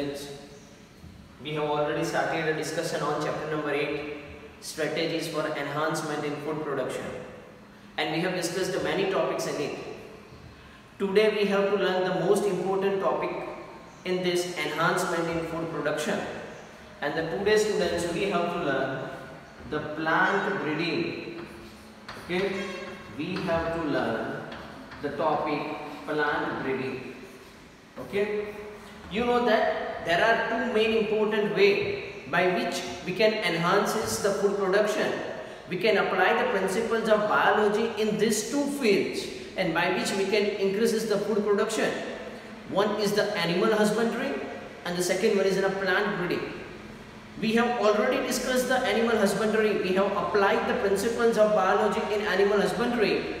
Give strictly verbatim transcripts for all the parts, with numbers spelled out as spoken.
students, we have already started a discussion on chapter number eight, strategies for enhancement in food production, and we have discussed many topics in it. Today we have to learn the most important topic in this enhancement in food production, and the today students we have to learn the plant breeding. Okay, we have to learn the topic plant breeding. Okay, you know that there are two main important ways by which we can enhance the food production. We can apply the principles of biology in these two fields, and by which we can increase the food production. One is the animal husbandry and the second one is the plant breeding. We have already discussed the animal husbandry. We have applied the principles of biology in animal husbandry.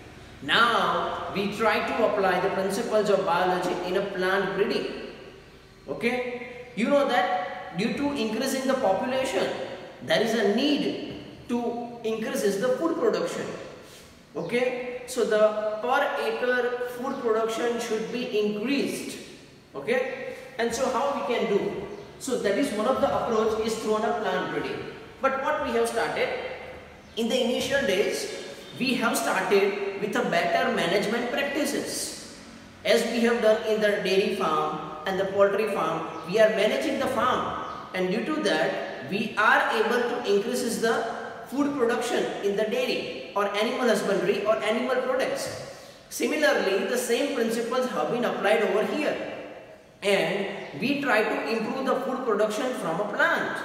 Now we try to apply the principles of biology in a plant breeding. Okay, you know that due to increasing the population, there is a need to increase the food production. Okay, so the per acre food production should be increased. Okay, and so how we can do? So that is one of the approach is through a plant breeding. But what we have started in the initial days, we have started with a better management practices. As we have done in the dairy farm and the poultry farm, we are managing the farm, and due to that we are able to increase the food production in the dairy or animal husbandry or animal products. Similarly, the same principles have been applied over here, and we try to improve the food production from a plant.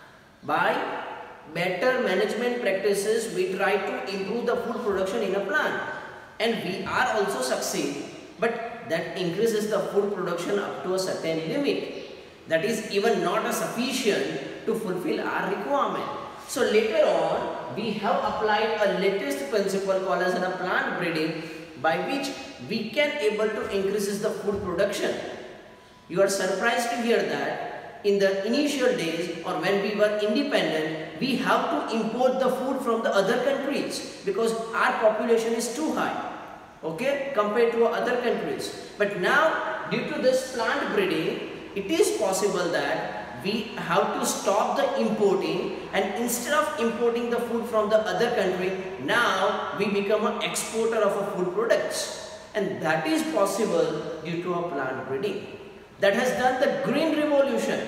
By better management practices, we try to improve the food production in a plant, and we are also succeed, but that increases the food production up to a certain limit. That is even not a sufficient to fulfill our requirement. So later on, we have applied a latest principle called as a plant breeding, by which we can able to increase the food production. You are surprised to hear that in the initial days or when we were independent, we have to import the food from the other countries because our population is too high, okay, compared to other countries. But now, due to this plant breeding, it is possible that we have to stop the importing, and instead of importing the food from the other country, now we become an exporter of a food products, and that is possible due to a plant breeding. That has done the green revolution.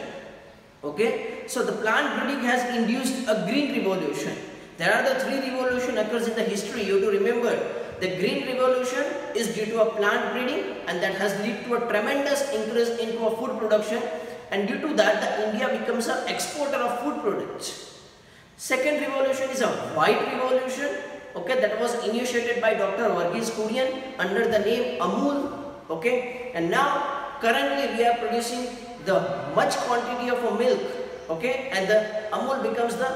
Okay, so the plant breeding has induced a green revolution. There are the three revolution occurs in the history. You have to remember, the green revolution is due to a plant breeding, and that has led to a tremendous increase into a food production, and due to that the India becomes an exporter of food products. Second revolution is a white revolution. Okay, that was initiated by Doctor Verghese Kurian under the name Amul. Okay, and now currently we are producing the much quantity of a milk, okay, and the Amul becomes the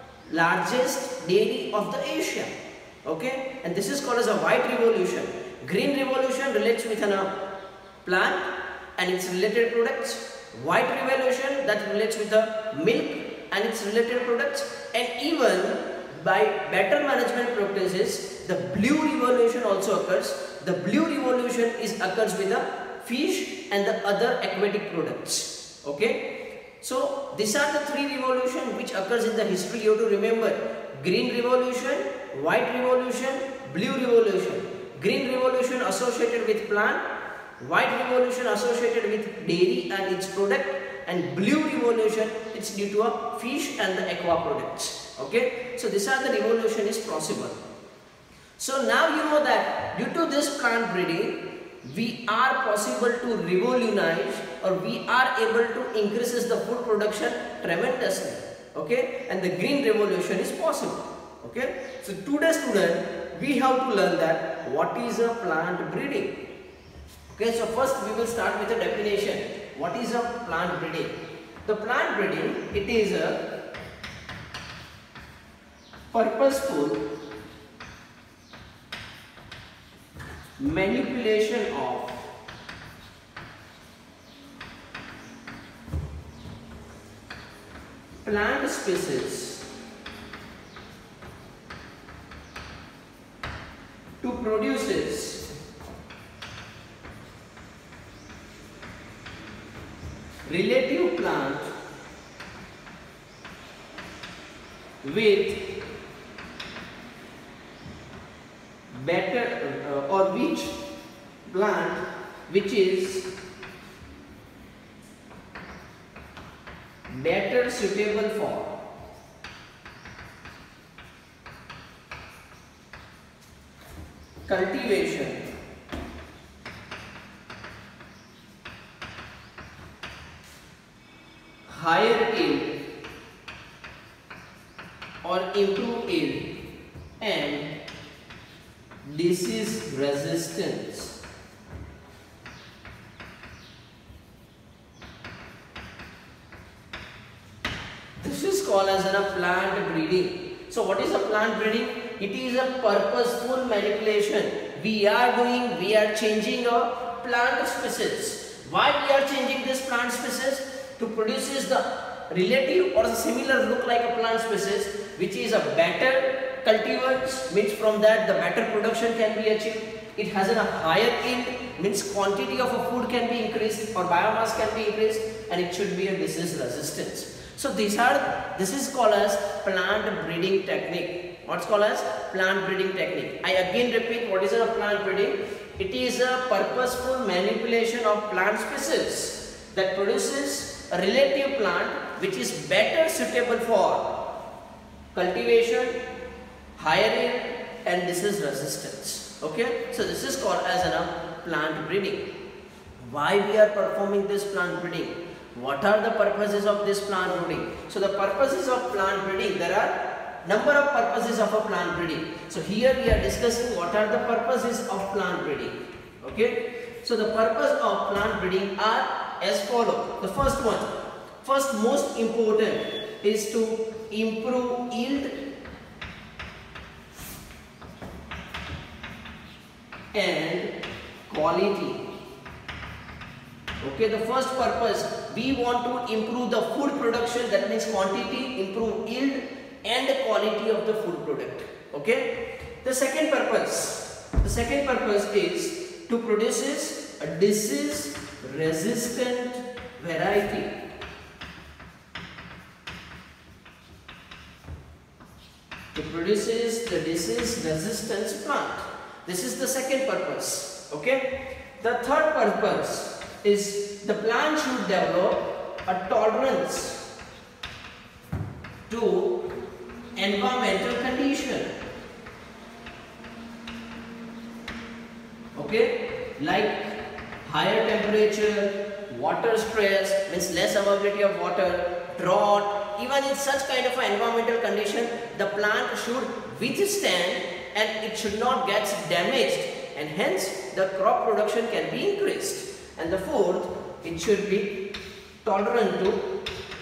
largest dairy of the Asia, okay, and this is called as a white revolution. Green revolution relates with a plant and its related products. White revolution that relates with the milk and its related products, and even by better management practices, the blue revolution also occurs. The blue revolution is occurs with the fish and the other aquatic products. Okay, so these are the three revolutions which occurs in the history. You have to remember: green revolution, white revolution, blue revolution. Green revolution associated with plant, white revolution associated with dairy and its product, and blue revolution it's due to a fish and the aqua products. Okay, so these are the revolution is possible. So now you know that due to this plant breeding, we are possible to revolutionize, or we are able to increase the food production tremendously. Okay, and the green revolution is possible. Okay, so today student, we have to learn that what is a plant breeding. Okay, so first we will start with a definition. What is a plant breeding? The plant breeding, it is a purposeful manipulation of plant species to produce with better uh, or which plant which is better suitable for cultivation higher yield or improve yield and disease resistance. This is called as a plant breeding. So what is a plant breeding? It is a purposeful manipulation. We are doing, we are changing a plant species. Why we are changing this plant species? To produce the relative or similar look like a plant species which is a better cultivars, means from that the better production can be achieved. It has a higher yield, means quantity of a food can be increased or biomass can be increased, and it should be a disease resistance. So these are, this is called as plant breeding technique. What's called as plant breeding technique? I again repeat, what is a plant breeding? It is a purposeful manipulation of plant species that produces a relative plant which is better suitable for cultivation, higher yield and disease resistance. Okay, so this is called as a plant breeding. Why we are performing this plant breeding? What are the purposes of this plant breeding? So the purposes of plant breeding, there are number of purposes of a plant breeding. So here we are discussing what are the purposes of plant breeding. Okay, so the purpose of plant breeding are as follows. The first one, first most important is to improve yield and quality. Okay, the first purpose, we want to improve the food production, that means quantity, improve yield and quality of the food product. Okay, the second purpose, the second purpose is to produce a disease resistant variety. It produces the disease resistance plant. This is the second purpose. Okay. The third purpose is the plant should develop a tolerance to environmental condition. Okay, like higher temperature, water stress, means less availability of water, drought, even in such kind of an environmental condition, the plant should withstand and it should not get damaged, and hence the crop production can be increased. And the fourth, it should be tolerant to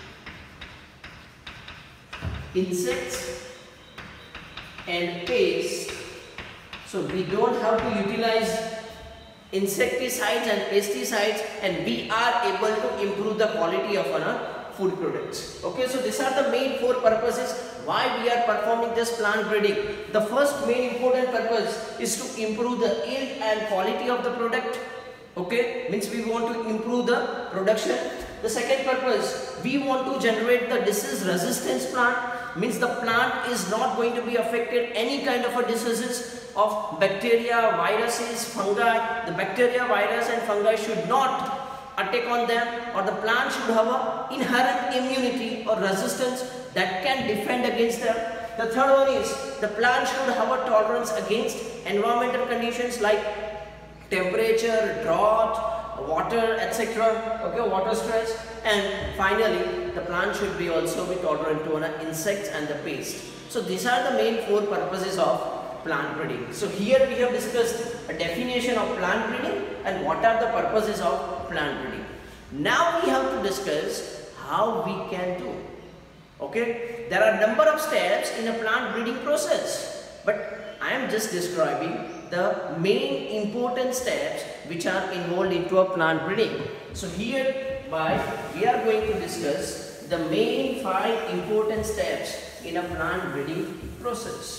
insects and pests. So we don't have to utilize insecticides and pesticides, and we are able to improve the quality of our food products. Okay, so these are the main four purposes why we are performing this plant breeding. The first main important purpose is to improve the yield and quality of the product. Okay, means we want to improve the production. The second purpose, we want to generate the disease resistance plant, means the plant is not going to be affected any kind of a diseases of bacteria, viruses, fungi. The bacteria, virus and fungi should not attack on them, or the plant should have a inherent immunity or resistance that can defend against them. The third one is the plant should have a tolerance against environmental conditions like temperature, drought, water, et cetera. Okay, water stress. And finally, the plant should be also be tolerant to an insects and the pests. So these are the main four purposes of plant breeding. So here we have discussed a definition of plant breeding and what are the purposes of plant breeding. Now we have to discuss how we can do. Okay, there are number of steps in a plant breeding process, but I am just describing the main important steps which are involved into a plant breeding. So hereby we are going to discuss the main five important steps in a plant breeding process.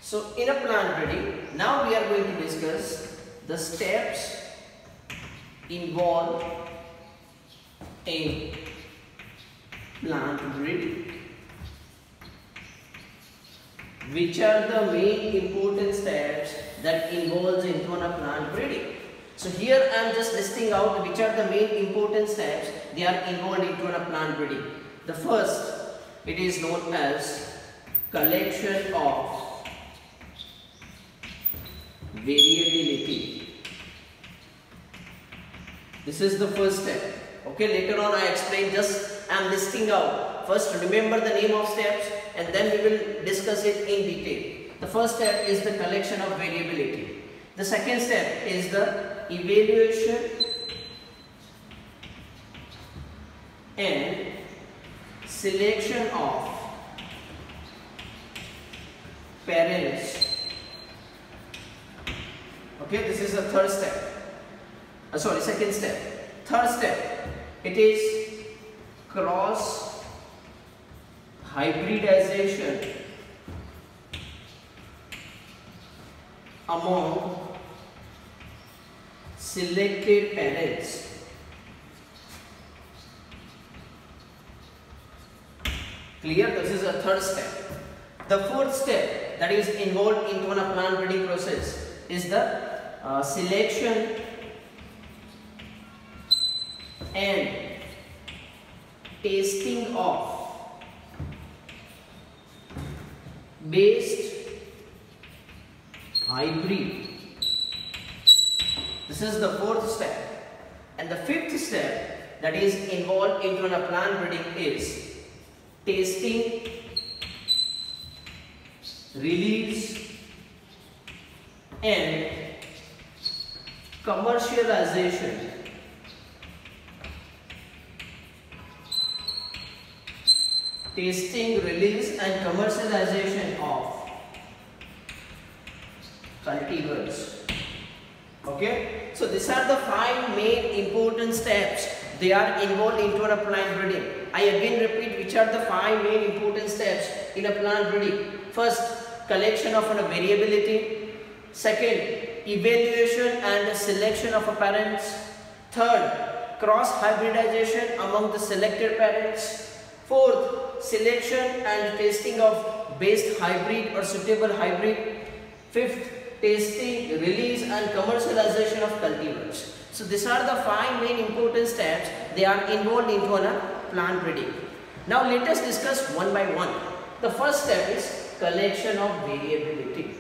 So in a plant breeding, now we are going to discuss the steps involved in plant breeding. Which are the main important steps that involves into a plant breeding? So here I am just listing out which are the main important steps they are involved into a plant breeding. The first, it is known as collection of variability. This is the first step. Okay, later on I explain, just I am listing out. First remember the name of steps and then we will discuss it in detail. The first step is the collection of variability. The second step is the evaluation and selection of parents. Okay, this is the third step. Uh, sorry, second step. Third step, it is cross hybridization among selected parents. Clear? This is a third step. The fourth step that is involved into a plant breeding process is the uh, selection and tasting of based hybrid. This is the fourth step. And the fifth step that is involved into a plant breeding is tasting, release and commercialization tasting, release and commercialization of cultivars. Okay, so these are the five main important steps they are involved into a plant breeding. I again repeat which are the five main important steps in a plant breeding. First, collection of a variability. Second, evaluation and selection of a parents. Third, cross hybridization among the selected parents. Fourth, selection and testing of best hybrid or suitable hybrid. Fifth, tasting, release and commercialization of cultivars. So these are the five main important steps they are involved into a plant breeding. Now let us discuss one by one. The first step is collection of variability.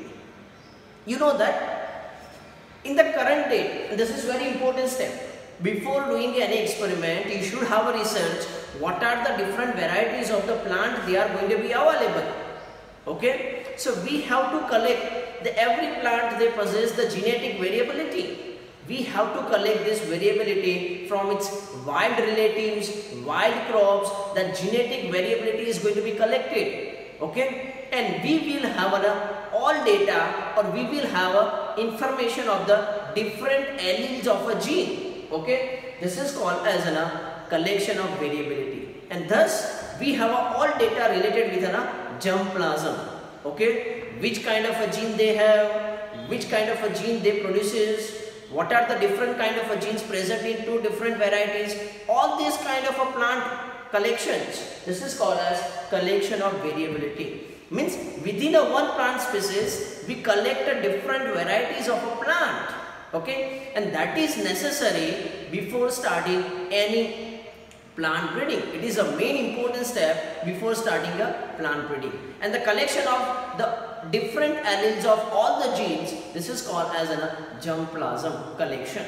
You know that in the current date, and this is very important step, before doing any experiment, you should have a research what are the different varieties of the plant they are going to be available. Okay, so we have to collect the every plant they possess the genetic variability. We have to collect this variability from its wild relatives, wild crops. That genetic variability is going to be collected. Okay, and we will have a, all data or we will have a information of the different alleles of a gene. Okay, this is called as a collection of variability, and thus we have a, all data related with a germplasm. Okay, which kind of a gene they have, which kind of a gene they produces, what are the different kind of a genes present in two different varieties, all these kind of a plant collections. This is called as collection of variability. Means within a one plant species we collect a different varieties of a plant. Okay, and that is necessary before starting any plant breeding. It is a main important step before starting a plant breeding. And the collection of the different alleles of all the genes, this is called as a germplasm collection.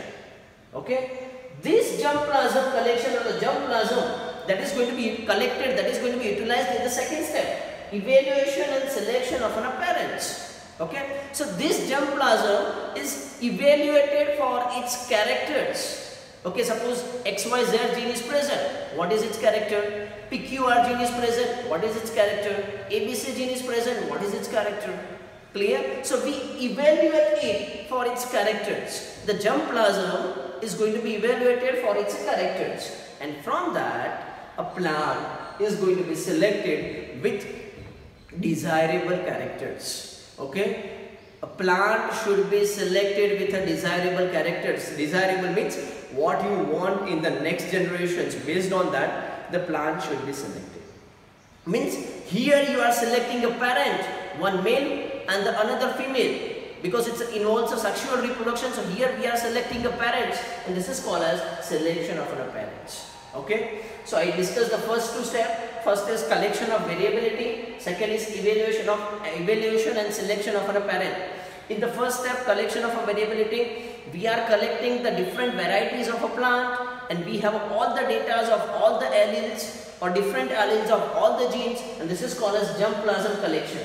Okay, this germplasm collection or the germplasm that is going to be collected, that is going to be utilized in the second step, evaluation and selection of an parents. Okay, so this germplasm is evaluated for its characters. Okay, suppose X Y Z gene is present, what is its character? P Q R gene is present, what is its character? A B C gene is present, what is its character? Clear? So we evaluate it for its characters. The germplasm is going to be evaluated for its characters, and from that a plant is going to be selected with desirable characters. Okay, a plant should be selected with a desirable characters. Desirable means what you want in the next generations. Based on that, the plant should be selected. Means here you are selecting a parent, one male and the another female, because it involves a sexual reproduction. So here we are selecting a parent, and this is called as selection of a parent. Okay, so I discussed the first two steps. First is collection of variability, second is evaluation of evaluation and selection of a parent. In the first step, collection of a variability, we are collecting the different varieties of a plant, and we have all the data of all the alleles or different alleles of all the genes, and this is called as germplasm collection.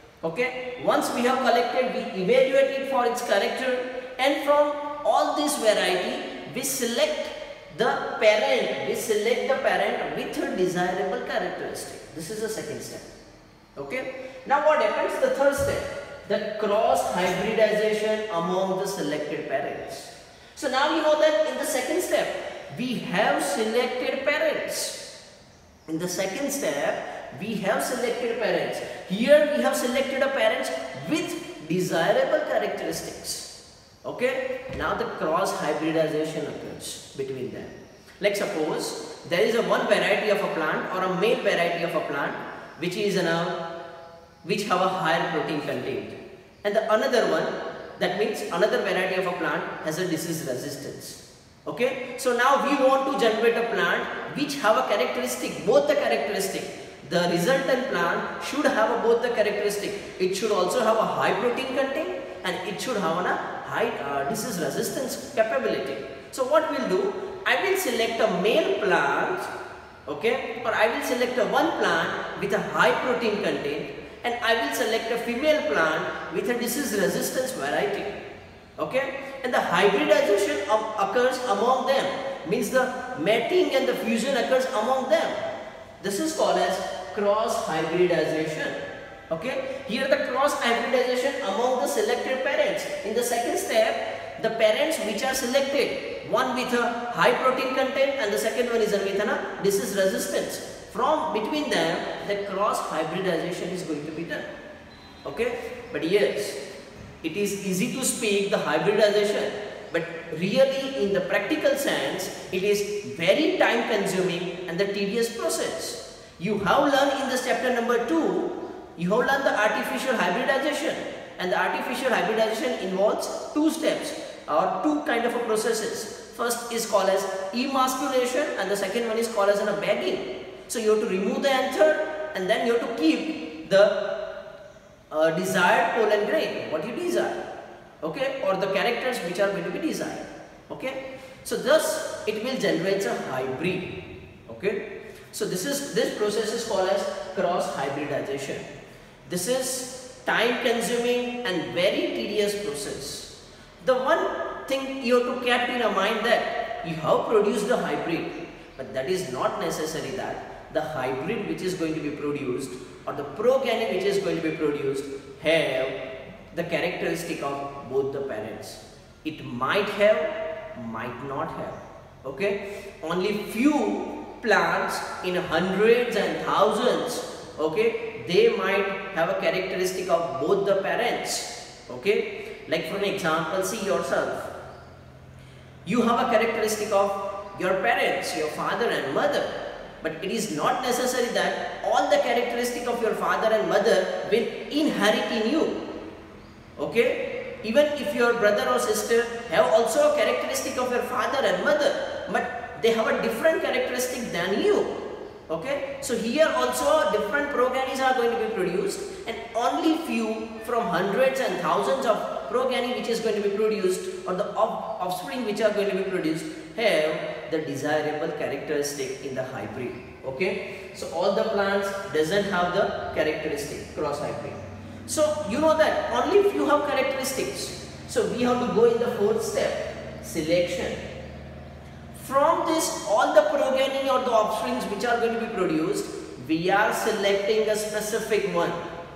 Okay, once we have collected, we evaluate it for its character, and from all this variety we select the parent, we select the parent with a desirable characteristic. This is the second step. Okay, now what happens? The third step, the cross hybridization among the selected parents. So now you know that in the second step we have selected parents. In the second step we have selected parents. Here we have selected a parents with desirable characteristics. Okay, now the cross hybridization occurs between them. Like suppose there is a one variety of a plant or a male variety of a plant which is a which have a higher protein content, and the another one, that means another variety of a plant has a disease resistance. Okay, so now we want to generate a plant which have a characteristic, both the characteristic. The resultant plant should have a both the characteristic. It should also have a high protein content and it should have a high uh, disease resistance capability. So what we'll do, I will select a male plant, okay, or I will select a one plant with a high protein content, and I will select a female plant with a disease resistance variety. Okay, and the hybridization of, occurs among them, means the mating and the fusion occurs among them. This is called as cross hybridization. Okay, here the cross hybridization among the selected parents. In the second step, the parents which are selected, one with a high protein content and the second one is a with a disease resistance. From between them, the cross hybridization is going to be done. Okay, but yes, it is easy to speak the hybridization, but really in the practical sense, it is very time consuming and the tedious process. You have learned in the chapter number two, you have learned the artificial hybridization, and the artificial hybridization involves two steps or two kind of a processes. First is called as emasculation and the second one is called as a bagging. So you have to remove the anther and then you have to keep the uh, desired pollen grain, what you desire, okay, or the characters which are going to be desired. Okay, so thus it will generate a hybrid. Okay, so this is this process is called as cross hybridization. This is time consuming and very tedious process. The one thing you have to keep in mind that you have produced the hybrid, but that is not necessary that the hybrid which is going to be produced or the progeny which is going to be produced have the characteristic of both the parents. It might have, might not have. Okay, only few plants in hundreds and thousands, okay, they might have a characteristic of both the parents. Okay, like for an example, see yourself. You have a characteristic of your parents, your father and mother, but it is not necessary that all the characteristic of your father and mother will inherit in you. Okay, even if your brother or sister have also a characteristic of your father and mother, but they have a different characteristic than you. Okay, so here also different progenies are going to be produced, and only few from hundreds and thousands of progeny which is going to be produced, or the offspring which are going to be produced, have the desirable characteristic in the hybrid. Okay, so all the plants doesn't have the characteristic cross hybrid. So you know that only few have characteristics. So we have to go in the fourth step, selection. From this, all the progeny or the offsprings which are going to be produced, we are selecting a specific one.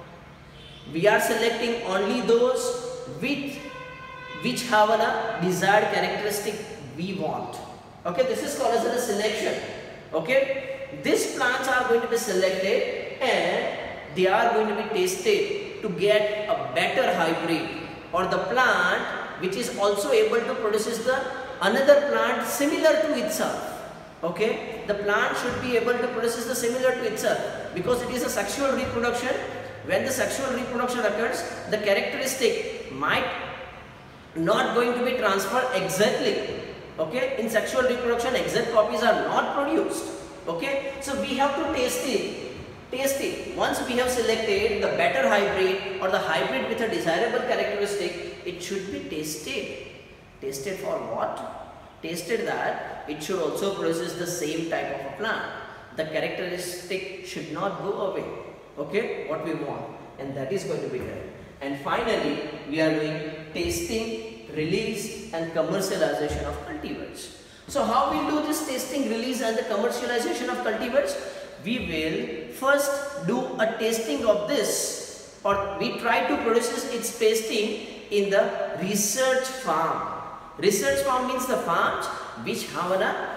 We are selecting only those with which have a desired characteristic we want. Okay, this is called as a selection. Okay, these plants are going to be selected, and they are going to be tested to get a better hybrid or the plant which is also able to produce the another plant similar to itself. Okay, the plant should be able to produce the similar to itself, because it is a sexual reproduction. When the sexual reproduction occurs, the characteristic might not going to be transferred exactly. Okay, in sexual reproduction exact copies are not produced. Okay, so we have to test it. Test it. Once we have selected the better hybrid or the hybrid with a desirable characteristic, it should be tested. Tested for what? Tested that it should also produce the same type of a plant. The characteristic should not go away. Okay, what we want, and that is going to be done. And finally, we are doing testing, release, and commercialization of cultivars. So how we do this testing, release, and the commercialization of cultivars? We will first do a testing of this, or we try to produce its testing in the research farm. Research farm means the farms which have a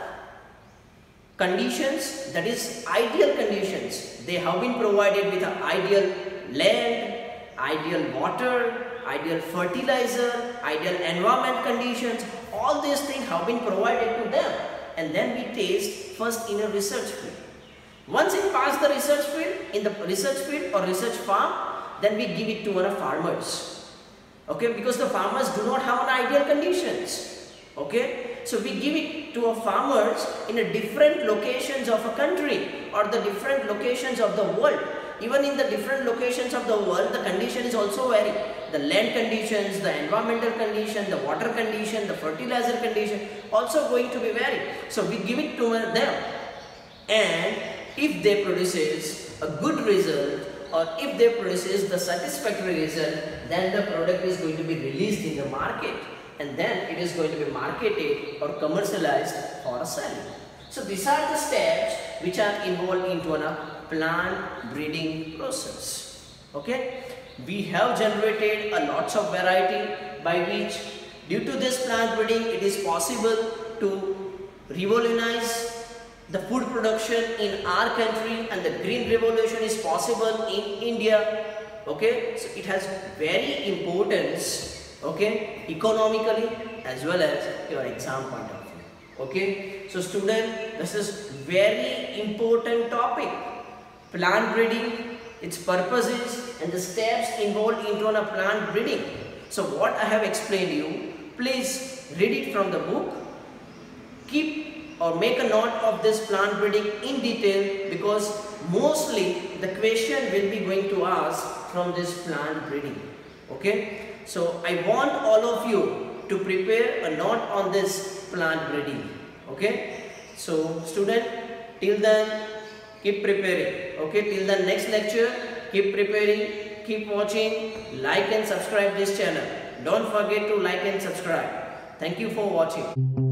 conditions, that is ideal conditions. They have been provided with an ideal land, ideal water, ideal fertilizer, ideal environment conditions. All these things have been provided to them, and then we taste first in a research field. Once it passes the research field, in the research field or research farm, then we give it to our farmers. Okay, because the farmers do not have an ideal conditions. Okay, so we give it to our farmers in a different locations of a country or the different locations of the world. Even in the different locations of the world, the condition is also vary. The land conditions, the environmental condition, the water condition, the fertilizer condition also going to be vary. So we give it to them, and if they produces a good result, or if they produces the satisfactory result, then the product is going to be released in the market, and then it is going to be marketed or commercialized for a selling. So these are the steps which are involved into a plant breeding process. Okay, we have generated a lots of variety by which, due to this plant breeding, it is possible to revolutionize the food production in our country, and the green revolution is possible in India. Okay, so it has very importance, okay, economically as well as your exam point of view. Okay, so student, this is very important topic, plant breeding, its purposes and the steps involved into a plant breeding. So what I have explained you, please read it from the book, keep or make a note of this plant breeding in detail, because mostly the question will be going to ask from this plant breeding. Okay, so I want all of you to prepare a note on this plant breeding. Okay, so student, till then keep preparing. Okay, till the next lecture, keep preparing, keep watching, like and subscribe this channel. Don't forget to like and subscribe. Thank you for watching.